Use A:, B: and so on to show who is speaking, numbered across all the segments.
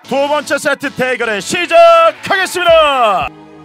A: 두 번째 세트 대결을 시작하겠습니다.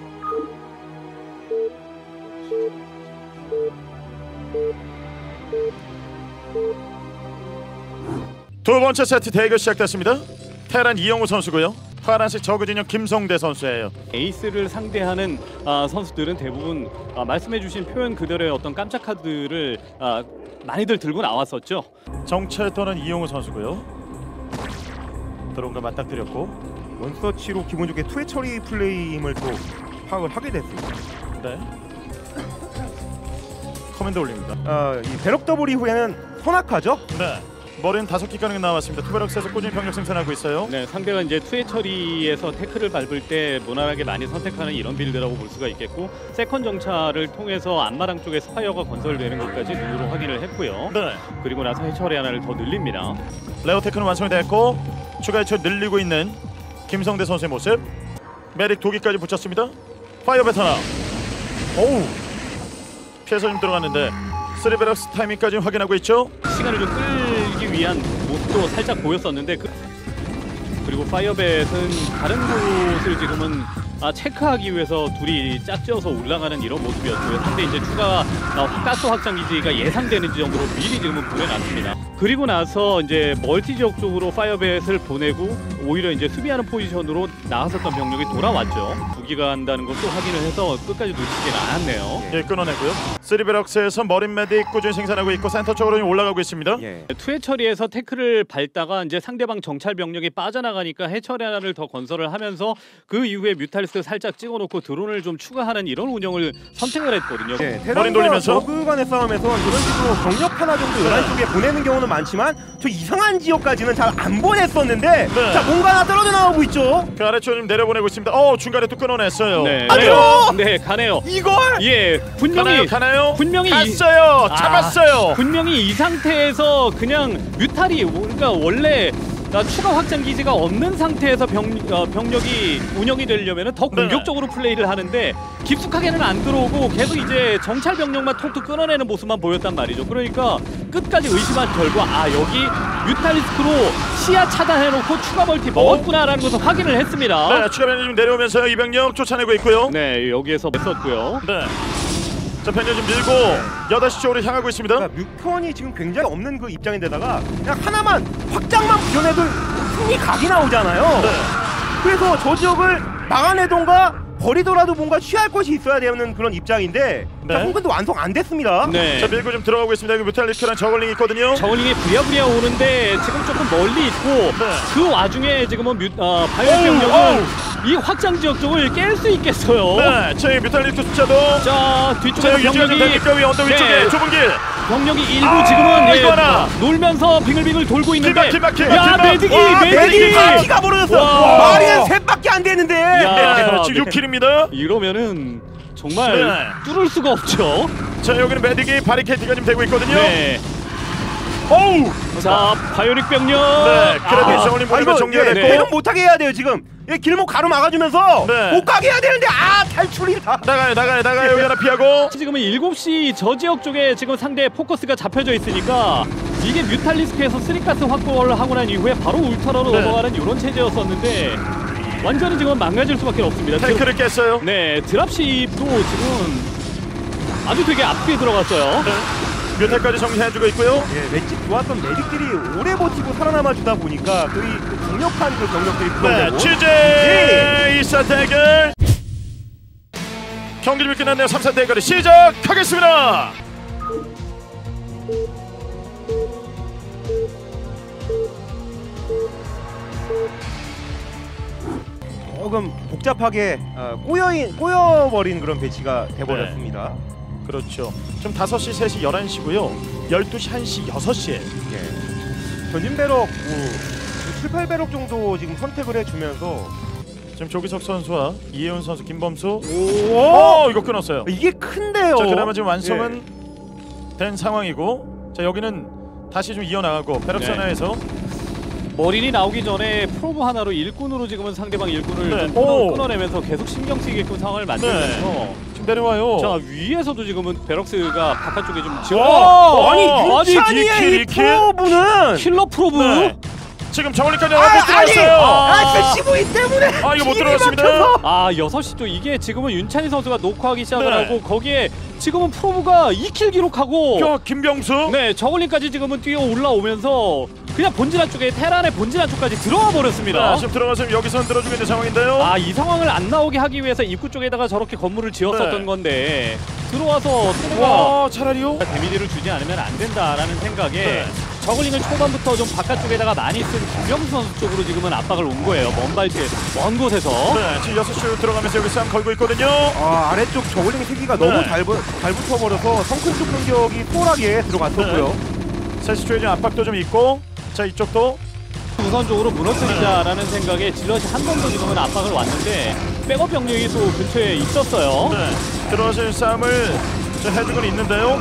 A: 두 번째 세트 대결 시작됐습니다. 테란 이영우 선수고요. 파란색 저그진영 김성대 선수예요.
B: 에이스를 상대하는 선수들은 대부분 말씀해주신 표현 그대로의 어떤 깜짝 카드를 많이들 들고 나왔었죠.
A: 정찰 떠난 이영우 선수고요. 들어온 걸 맞닥뜨렸고
C: 원서치로 기분 좋게 투회 처리 플레이임을 또 파악을 하게 됐습니다.
A: 네. 커맨드 올립니다.
C: 이 배럭 더블 이후에는 손악하죠?
A: 네. 머리는 5개 가능이 나왔습니다. 투베럭스에서 꾸준히 병력 생산하고 있어요.
B: 네, 상대가 이제 투의 처리에서 태클을 밟을 때 무난하게 많이 선택하는 이런 빌드라고 볼 수가 있겠고, 세컨 정찰을 통해서 앞마당 쪽에 스파이어가 건설되는 것까지 눈으로 확인을 했고요.
A: 네.
B: 그리고 나서 해처리 하나를 더 늘립니다.
A: 레어 테크는 완성이 됐고 추가 해처리 늘리고 있는 김성대 선수의 모습. 메릭 2개까지 붙였습니다. 파이어 베타나. 오우. 피해서 좀 들어갔는데 3베럭스 타이밍까지 확인하고 있죠.
B: 시간을 좀 끌기 위한 모습도 살짝 보였었는데 그리고 파이어벳은 다른 곳을 지금은 체크하기 위해서 둘이 짝지어서 올라가는 이런 모습이었고요. 상대 이제 추가 가스 확장 기지가 예상되는 지점으로 미리 지금은 보내놨습니다. 그리고 나서 이제 멀티 지역 쪽으로 파이어벳을 보내고 오히려 이제 수비하는 포지션으로 나왔었던 병력이 돌아왔죠. 2기가 한다는 것도 확인을 해서 끝까지 놓치지는 않았네요.
A: 예, 끊어내고요. 3베럭스에서 머린 메딕 꾸준히 생산하고 있고 센터 쪽으로 올라가고 있습니다.
C: 예.
B: 투해 처리에서 태클을 밟다가 이제 상대방 정찰 병력이 빠져나가니까 해처리 하나를 더 건설을 하면서 그 이후에 뮤탈리스트 살짝 찍어놓고 드론을 좀 추가하는 이런 운영을 선택을 했거든요.
C: 네,
A: 머리 돌리면서
C: 저그 간의 싸움에서 이런 식으로 병력 하나 정도 11쪽에 보내는 경우는 많지만 저 이상한 지역까지는 잘 안 보냈었는데
A: 네.
C: 자, 뭔가 하나 떨어져 나오고 있죠.
A: 그 아래쪽으로 좀 내려보내고 있습니다. 중간에 또 끊어냈어요.
B: 네, 네, 가네요.
C: 이걸?
B: 예, 분명히
A: 가나요?
B: 분명히
A: 갔어요. 잡았어요.
B: 분명히 이 상태에서 그냥 뮤탈이 그러니까 원래 추가 확장 기지가 없는 상태에서 병력이 운영이 되려면 더 공격적으로 플레이를 하는데 깊숙하게는 안 들어오고 계속 이제 정찰 병력만 톡톡 끊어내는 모습만 보였단 말이죠. 그러니까 끝까지 의심한 결과 여기 뮤탈리스크로 시야 차단해놓고 추가 멀티 먹었구나라는 것을 확인을 했습니다.
A: 네, 추가 병력이 좀 내려오면서 이 병력 쫓아내고 있고요.
B: 네, 여기에서 뺐었고요.
A: 네. 자, 병력 좀 밀고 8시 쪽으로 향하고 있습니다.
C: 그러니까 뮤컨이 지금 굉장히 없는 그 입장인데다가 그냥 하나만 확장만 부여내도 승리 각이 나오잖아요.
A: 네.
C: 그래서 저 지역을 막아내던가 버리더라도 뭔가 취할 것이 있어야 되는 그런 입장인데
A: 네.
C: 홍근도 완성 안 됐습니다.
B: 네.
A: 자, 밀고 좀 들어가고 있습니다. 여기 뮤탈리스크랑 저글링이 있거든요.
B: 저글링이 부랴부랴 오는데 지금 조금 멀리 있고 그 와중에 지금은 바이오 병력은 이 확장 지역 쪽을 깰 수 있겠어요.
A: 네, 저희 뮤탈리스크 숫자도
B: 자, 뒤쪽에 병력이
A: 위 언덕 위쪽에 좁은 길.
B: 병력이 일부 지금은 놀면서 빙글빙글 돌고 있는데
A: 길막.
C: 메딕이 바퀴가 벌어졌어. 마리는 셋밖에 안 되는데.
A: 지금 6킬입니다.
B: 이러면은 정말 뚫을 수가 없죠.
A: 자, 여기는 메딕이 바리케이트가 좀 되고 있거든요.
B: 네.
A: 오우.
B: 자, 바이오닉 병력.
A: 네, 그래도 저울링 보내면 정리가 됐고.
C: 배는 못하게 해야 돼요 지금. 길목 가로 막아주면서
A: 네.
C: 못 가게 해야 되는데 탈출이 다.
A: 나가요. 여기 하나 피하고.
B: 지금은 7시 저 지역 쪽에 지금 상대의 포커스가 잡혀져 있으니까 이게 뮤탈리스크에서 3가스 확보를 하고 난 이후에 바로 울트라로 넘어가는 이런 체제였었는데 완전히 지금 망가질 수밖에 없습니다.
A: 탱크를 깼어요.
B: 네, 드랍십도 지금 아주 되게 앞뒤에 들어갔어요.
A: 네. 뮤탈까지 정리해주고 있고요.
C: 예, 맷집 좋았던 메딕들이 오래 버티고 살아남아 주다 보니까 거의 그 강력한 그 병력들이
A: 네,
C: 부담되고.
A: 취재 2사 대결. 경기 좀 끝났네요. 3사 대결을 시작하겠습니다.
C: 조금 복잡하게 꼬여버린 그런 배치가 돼버렸습니다.
A: 그렇죠. 지금 5시, 3시, 11시고요. 12시, 1시, 6시에.
C: 예. 전진배럭 7, 8배럭 정도 지금 선택을 해주면서
A: 지금 조기석 선수와 이혜훈 선수, 김범수.
C: 오!
A: 이거 끊었어요.
C: 이게 큰데요.
A: 자, 그나마 지금 완성은 된 상황이고, 자, 여기는 다시 좀 이어나가고 베럭사나에서
B: 머린이 나오기 전에 프로브 하나로 일꾼으로 지금은 상대방 일꾼을
A: 네.
B: 좀 끊어내면서 계속 신경 쓰이게끔 상황을 만들면서
A: 지금 내려와요.
B: 자, 위에서도 지금은 베럭스가 바깥쪽에 좀
C: 아니 윤찬이의 이 프로브는
B: 킬러 프로브.
A: 네. 지금 저울링까지 못 들어갔어요.
C: PV 때문에
A: 아, 이거 못
C: 길이
A: 들어갔습니다.
C: 막혀서.
B: 아 6시도 이게 지금은 윤찬희 선수가 녹화하기 시작을
A: 네.
B: 하고 거기에 지금은 프로브가 2킬 기록하고
A: 야, 김병수.
B: 네 저글링까지 지금은 뛰어 올라오면서 그냥 본진 안쪽에 테란의 본진 안쪽까지 들어와 버렸습니다.
A: 네, 지금 들어가서 여기서 흔들어주고 있는 상황인데요.
B: 아 이 상황을 안 나오게 하기 위해서 입구 쪽에다가 저렇게 건물을 지었었던
A: 네.
B: 건데 들어와서 서로가
A: 와, 차라리요.
B: 데미지를 주지 않으면 안 된다라는 생각에
A: 네.
B: 저글링을 초반부터 좀 바깥쪽에다가 많이 쓴 김병수 선수 쪽으로 지금은 압박을 온 거예요. 먼 발길, 먼 곳에서.
A: 네, 지금 6시로 들어가면서 여기 싸움 걸고 있거든요.
C: 아, 아래쪽 저글링 세기가
A: 네.
C: 너무 잘 붙어버려서 성큰 쪽 공격이 수월하게 들어갔었고요.
A: 세시 쪽에 좀 압박도 좀 있고, 자, 이쪽도.
B: 우선적으로 무너뜨리자라는 생각에 질럿이 한 번 더 지금은 압박을 왔는데 백업 병력이 또 근처에 있었어요.
A: 네, 들어가서 싸움을 좀 해주고는 있는데요.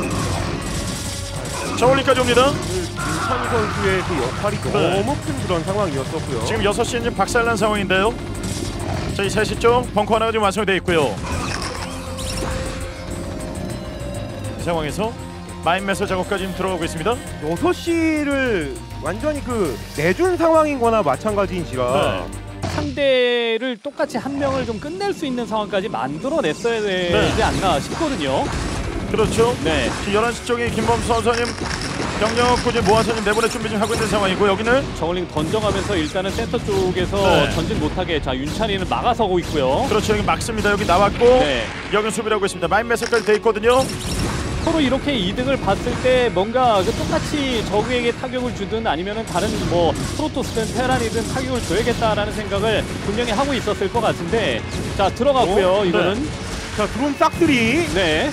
A: 저울리까지 옵니다.
C: 윤찬희 선수의 그 역할이
A: 네.
C: 너무 큰 그런 상황이었었고요.
A: 지금 6시는 지금 박살난 상황인데요. 자, 이 3시 쪽 벙커 하나가 지금 완성이 되어 있고요. 이 상황에서 마인메서 작업까지 지금 들어가고 있습니다.
C: 6시를 완전히 그 내준 상황인 거나 마찬가지인지라
A: 네.
B: 상대를 똑같이 한 명을 좀 끝낼 수 있는 상황까지 만들어냈어야 되지 않나 싶거든요.
A: 그렇죠.
B: 네.
A: 지금 11시 쪽에 김범수 선수님 병력 꾸준히 모아서 지금 내보낼 준비 좀 하고 있는 상황이고, 여기는
B: 저글링 던져가면서 일단은 센터 쪽에서
A: 네.
B: 전진 못하게 자 윤찬이는 막아서고 있고요.
A: 그렇죠. 여기 막습니다. 여기 나왔고,
B: 네.
A: 여기 수비를 하고 있습니다. 마인메서까지 돼 있거든요.
B: 서로 이렇게 이득을 봤을 때 뭔가 그 똑같이 적에게 타격을 주든 아니면은 다른 뭐 프로토스든 테란이든 타격을 줘야겠다라는 생각을 분명히 하고 있었을 것 같은데 자 들어갔고요.
A: 오,
B: 이거는
C: 자 드론 싹들이
B: 네.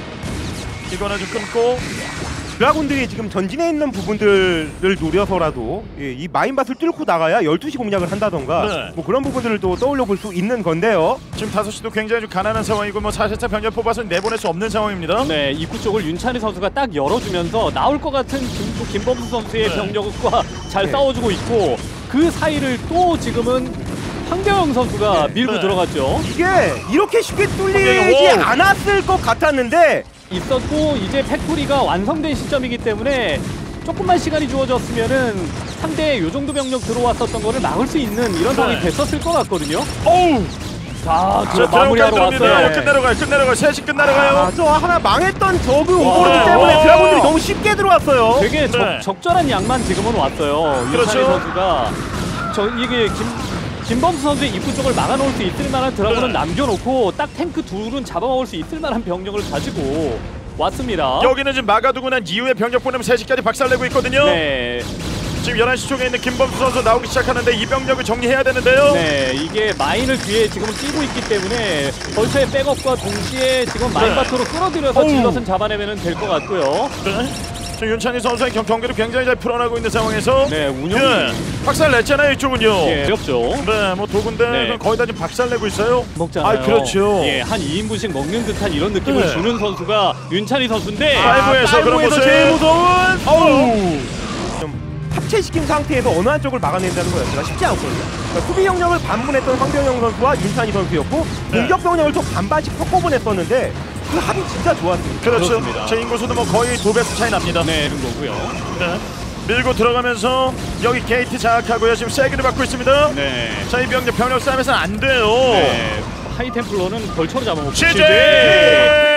A: 이거는 좀 끊고,
C: 드라군들이 지금 전진해 있는 부분들을 노려서라도 이 마인밭을 뚫고 나가야 12시 공략을 한다던가
A: 네.
C: 뭐 그런 부분들을 또 떠올려 볼 수 있는 건데요.
A: 지금 5시도 굉장히 좀 가난한 상황이고, 뭐 사실상 병력 뽑아서 내보낼 수 없는 상황입니다.
B: 네, 입구 쪽을 윤찬희 선수가 딱 열어주면서 나올 것 같은 김범수 선수의
A: 네.
B: 병력과 잘
C: 네.
B: 싸워주고 있고 그 사이를 또 지금은 황병영 선수가 밀고
A: 네.
B: 들어갔죠.
C: 이게 이렇게 쉽게 뚫리지
A: 오!
C: 않았을 것 같았는데
B: 있었고 이제 팩토리가 완성된 시점이기 때문에 조금만 시간이 주어졌으면은 상대 요 정도 병력 들어왔었던 거를 막을 수 있는 이런 상황이 됐었을 것 같거든요.
A: 어우!
B: 자,
A: 자,
B: 마무리하러
A: 들어갑니다.
B: 왔어요.
C: 네.
A: 끝내러 가요. 끝내러 가요. 3시 끝내러 가요.
C: 아, 저 하나 망했던 저그
B: 와.
C: 오버로드 때문에
A: 와.
C: 드라군들이 너무 쉽게 들어왔어요.
B: 되게
A: 네.
B: 적절한 양만 지금은 왔어요.
A: 그렇죠.
B: 윤찬희 선수가 이게 김범수 선수의 입구 쪽을 막아놓을 수 있을 만한 드라군은
A: 네.
B: 남겨놓고 딱 탱크 둘은 잡아먹을 수 있을 만한 병력을 가지고 왔습니다.
A: 여기는 지금 막아두고 난 이후에 병력 보내면 3시까지 박살내고 있거든요.
B: 네,
A: 지금 11시 쪽에 있는 김범수 선수 나오기 시작하는데 이 병력을 정리해야 되는데요.
B: 네, 이게 마인을 뒤에 지금 끼고 있기 때문에 벌처의 백업과 동시에 지금 마인바토로 끌어들여서
A: 어우.
B: 질럿은 잡아내면 될 것 같고요.
A: 네. 지금 윤찬희 선수의 경기를 굉장히 잘 풀어나고 있는 상황에서
B: 네, 운영이
A: 박살 냈잖아요, 이쪽은요.
B: 예, 어렵죠.
A: 네, 뭐 두 군데
B: 네.
A: 거의 다 지금 박살 내고 있어요.
B: 먹잖아요.
A: 아, 그렇죠.
B: 예, 한 2인분씩 먹는 듯한 이런 느낌을
A: 네.
B: 주는 선수가 윤찬희 선수인데
A: 파이브에서 그런
C: 파이브에서
A: 모습.
C: 제일 무서운
A: 어우.
C: 좀 합체시킨 상태에서 어느 한쪽을 막아낸다는 거였으나 쉽지 않거든요. 그러니까 수비 영역을 반분했던 황병영 선수와 윤찬희 선수였고
A: 네.
C: 공격 병력을 또 반반씩 섞어보냈었는데 그 합이 진짜 좋았습니다.
A: 그렇죠.
B: 그렇습니다.
A: 제 인구수도 뭐 거의 2배 차이 납니다.
B: 네, 이런 거고요.
A: 네. 밀고 들어가면서 여기 게이트 장악하고요. 지금 세기를 받고 있습니다.
B: 네.
A: 자, 이 병력 싸움에서는 안 돼요.
B: 네. 하이템플러는 벌처로 잡아먹고
A: CJ!